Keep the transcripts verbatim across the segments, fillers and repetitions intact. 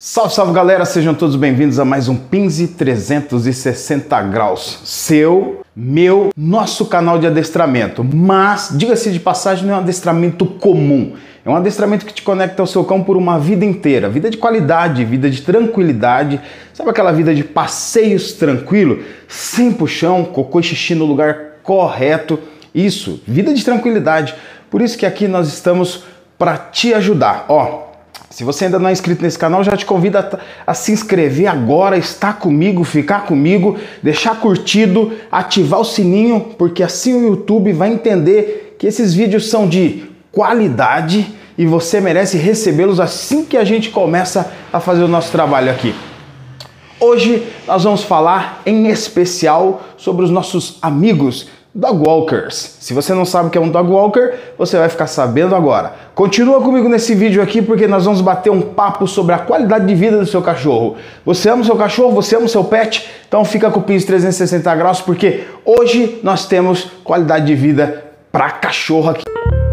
Salve, salve galera, sejam todos bem-vindos a mais um Pinze trezentos e sessenta graus, seu, meu, nosso canal de adestramento. Mas, diga-se de passagem, não é um adestramento comum, é um adestramento que te conecta ao seu cão por uma vida inteira, vida de qualidade, vida de tranquilidade, sabe aquela vida de passeios tranquilo, sem puxão, cocô e xixi no lugar correto, isso, vida de tranquilidade. Por isso que aqui nós estamos para te ajudar, ó. Se você ainda não é inscrito nesse canal, já te convido a, a se inscrever agora, estar comigo, ficar comigo, deixar curtido, ativar o sininho, porque assim o YouTube vai entender que esses vídeos são de qualidade e você merece recebê-los assim que a gente começa a fazer o nosso trabalho aqui. Hoje nós vamos falar em especial sobre os nossos amigos Dog Walkers. Se você não sabe o que é um Dog Walker, você vai ficar sabendo agora. Continua comigo nesse vídeo aqui porque nós vamos bater um papo sobre a qualidade de vida do seu cachorro. Você ama o seu cachorro? Você ama o seu pet? Então fica com o Pinze trezentos e sessenta graus porque hoje nós temos qualidade de vida para cachorro aqui.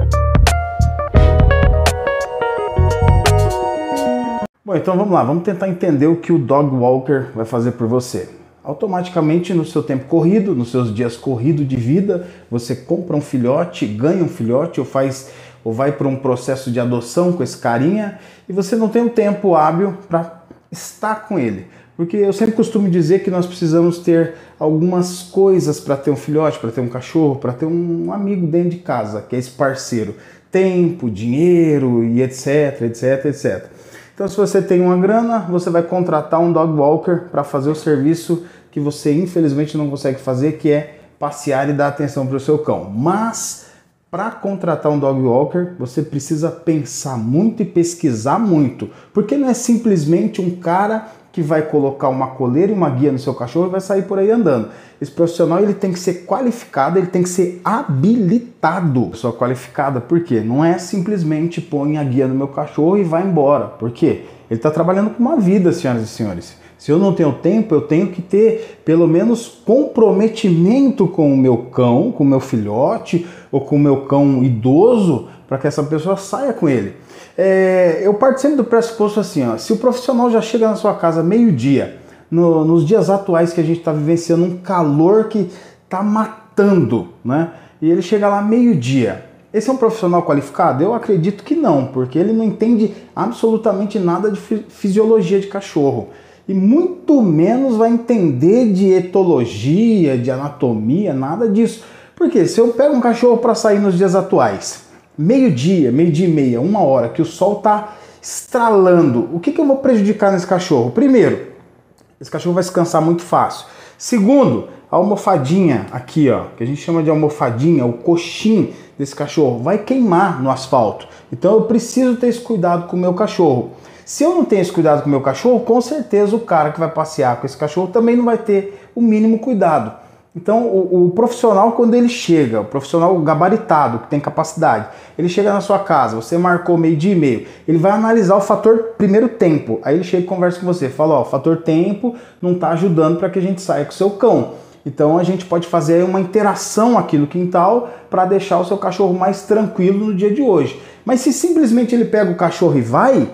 Bom, então vamos lá, vamos tentar entender o que o Dog Walker vai fazer por você. Automaticamente no seu tempo corrido, nos seus dias corridos de vida, você compra um filhote, ganha um filhote ou, faz, ou vai para um processo de adoção com esse carinha e você não tem um tempo hábil para estar com ele. Porque eu sempre costumo dizer que nós precisamos ter algumas coisas para ter um filhote, para ter um cachorro, para ter um amigo dentro de casa, que é esse parceiro. Tempo, dinheiro e etc, etc, etcétera. Então, se você tem uma grana, você vai contratar um Dog Walker para fazer o serviço que você infelizmente não consegue fazer, que é passear e dar atenção para o seu cão. Mas, para contratar um Dog Walker, você precisa pensar muito e pesquisar muito, porque não é simplesmente um cara que vai colocar uma coleira e uma guia no seu cachorro e vai sair por aí andando. Esse profissional ele tem que ser qualificado, ele tem que ser habilitado. Pessoa qualificada, por quê? Não é simplesmente põe a guia no meu cachorro e vai embora. Por quê? Ele está trabalhando com uma vida, senhoras e senhores. Se eu não tenho tempo, eu tenho que ter pelo menos comprometimento com o meu cão, com o meu filhote ou com o meu cão idoso para que essa pessoa saia com ele. É, eu parto sempre do pressuposto assim, ó, se o profissional já chega na sua casa meio-dia, no, nos dias atuais que a gente está vivenciando um calor que está matando, né? E ele chega lá meio-dia. Esse é um profissional qualificado? Eu acredito que não, porque ele não entende absolutamente nada de fisiologia de cachorro. E muito menos vai entender de etologia, de anatomia, nada disso. Porque se eu pego um cachorro para sair nos dias atuais, meio-dia, meio-dia e meia, uma hora, que o sol está estralando, o que, que eu vou prejudicar nesse cachorro? Primeiro, esse cachorro vai se cansar muito fácil. Segundo, a almofadinha aqui, ó, que a gente chama de almofadinha, o coxim desse cachorro, vai queimar no asfalto. Então eu preciso ter esse cuidado com o meu cachorro. Se eu não tenho esse cuidado com o meu cachorro, com certeza o cara que vai passear com esse cachorro também não vai ter o mínimo cuidado. Então, o, o profissional, quando ele chega, o profissional gabaritado, que tem capacidade, ele chega na sua casa, você marcou meio-dia e meio, ele vai analisar o fator primeiro tempo. Aí ele chega e conversa com você, fala, ó, o fator tempo não está ajudando para que a gente saia com o seu cão. Então, a gente pode fazer uma interação aqui no quintal para deixar o seu cachorro mais tranquilo no dia de hoje. Mas se simplesmente ele pega o cachorro e vai,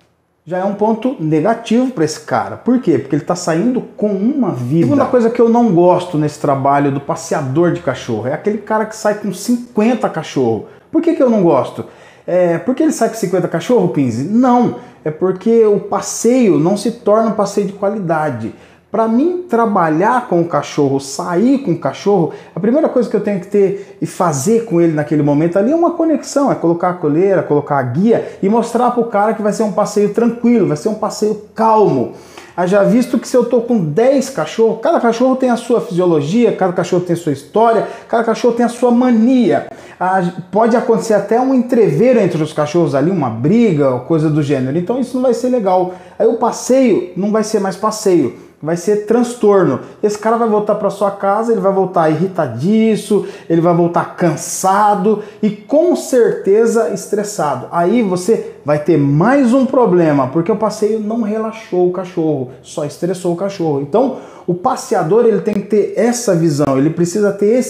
já é um ponto negativo para esse cara. Por quê? Porque ele está saindo com uma vida. Segunda coisa que eu não gosto nesse trabalho do passeador de cachorro é aquele cara que sai com cinquenta cachorros. Por que que eu não gosto? É porque ele sai com cinquenta cachorros, Pinze? Não, é porque o passeio não se torna um passeio de qualidade. Para mim trabalhar com o cachorro, sair com o cachorro, a primeira coisa que eu tenho que ter e fazer com ele naquele momento ali é uma conexão, é colocar a coleira, colocar a guia e mostrar para o cara que vai ser um passeio tranquilo, vai ser um passeio calmo. Haja visto que se eu estou com dez cachorros, cada cachorro tem a sua fisiologia, cada cachorro tem a sua história, cada cachorro tem a sua mania. Ah, pode acontecer até um entreveiro entre os cachorros ali, uma briga, coisa do gênero. Então isso não vai ser legal. Aí o passeio não vai ser mais passeio. Vai ser transtorno. Esse cara vai voltar para sua casa, ele vai voltar irritadiço, ele vai voltar cansado e com certeza estressado. Aí você vai ter mais um problema, porque o passeio não relaxou o cachorro, só estressou o cachorro. Então, o passeador ele tem que ter essa visão, ele precisa ter esse feeling.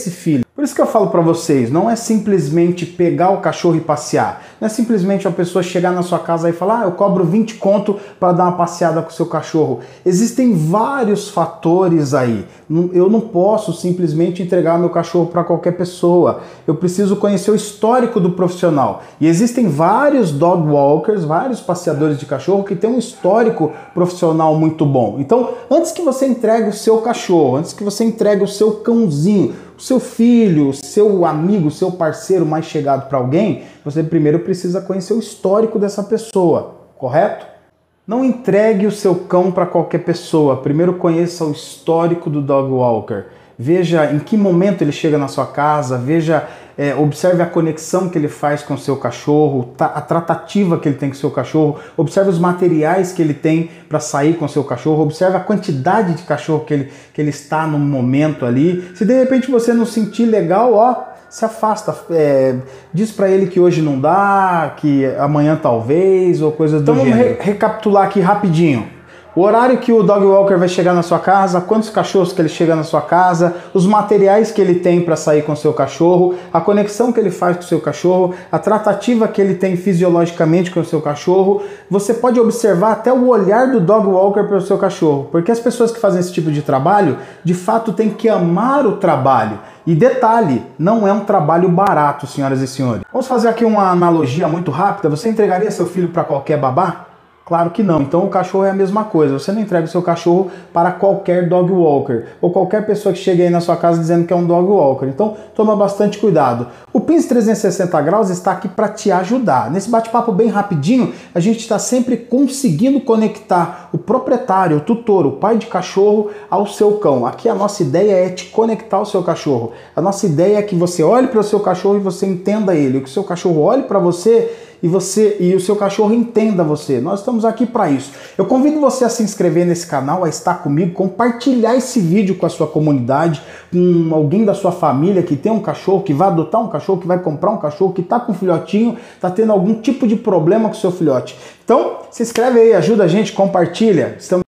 Por isso que eu falo para vocês, não é simplesmente pegar o cachorro e passear. Não é simplesmente uma pessoa chegar na sua casa e falar, ah, eu cobro vinte conto para dar uma passeada com o seu cachorro. Existem vários fatores aí. Eu não posso simplesmente entregar meu cachorro para qualquer pessoa. Eu preciso conhecer o histórico do profissional. E existem vários dog walkers, vários passeadores de cachorro que têm um histórico profissional muito bom. Então, antes que você entregue o seu cachorro, antes que você entregue o seu cãozinho, o seu filho, o seu amigo, o seu parceiro mais chegado para alguém, você primeiro precisa conhecer o histórico dessa pessoa, correto? Não entregue o seu cão para qualquer pessoa. Primeiro conheça o histórico do dog walker. Veja em que momento ele chega na sua casa, veja, é, observe a conexão que ele faz com o seu cachorro, a tratativa que ele tem com o seu cachorro, observe os materiais que ele tem para sair com o seu cachorro, observe a quantidade de cachorro que ele, que ele está no momento ali. Se de repente você não sentir legal, ó, se afasta, é, diz para ele que hoje não dá, que amanhã talvez, ou coisas do gênero. Então vamos re recapitular aqui rapidinho. O horário que o dog walker vai chegar na sua casa, quantos cachorros que ele chega na sua casa, os materiais que ele tem para sair com o seu cachorro, a conexão que ele faz com o seu cachorro, a tratativa que ele tem fisiologicamente com o seu cachorro. Você pode observar até o olhar do dog walker para o seu cachorro, porque as pessoas que fazem esse tipo de trabalho, de fato têm que amar o trabalho. E detalhe, não é um trabalho barato, senhoras e senhores. Vamos fazer aqui uma analogia muito rápida. Você entregaria seu filho para qualquer babá? Claro que não. Então o cachorro é a mesma coisa. Você não entrega o seu cachorro para qualquer dog walker ou qualquer pessoa que chegue aí na sua casa dizendo que é um dog walker. Então toma bastante cuidado. O Pins trezentos e sessenta graus está aqui para te ajudar. Nesse bate-papo bem rapidinho, a gente está sempre conseguindo conectar o proprietário, o tutor, o pai de cachorro ao seu cão. Aqui a nossa ideia é te conectar ao seu cachorro. A nossa ideia é que você olhe para o seu cachorro e você entenda ele. Que o seu cachorro olhe para você e você e o seu cachorro entenda você. Nós estamos aqui para isso. Eu convido você a se inscrever nesse canal, a estar comigo, compartilhar esse vídeo com a sua comunidade, com alguém da sua família que tem um cachorro, que vai adotar um cachorro, que vai comprar um cachorro, que está com um filhotinho, está tendo algum tipo de problema com o seu filhote. Então, se inscreve aí, ajuda a gente, compartilha. Estamos